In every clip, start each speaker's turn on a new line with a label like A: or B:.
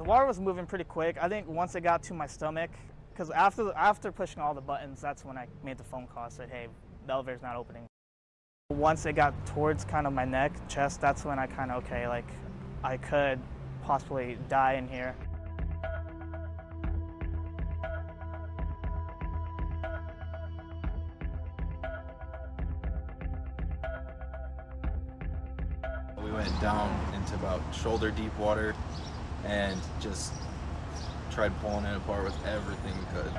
A: water was moving pretty quick. I think once it got to my stomach, because after pushing all the buttons, that's when I made the phone call. I said, hey, the elevator's not opening. Once it got towards kind of my neck, chest, that's when I kind of, okay, like, I could possibly die in here.
B: We went down into about shoulder deep water and just tried pulling it apart with everything we could.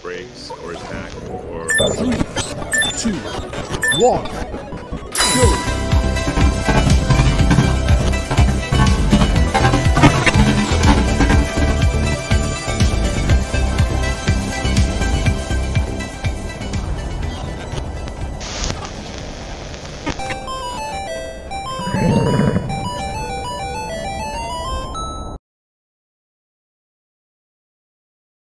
C: Or 3, 2, 1, go!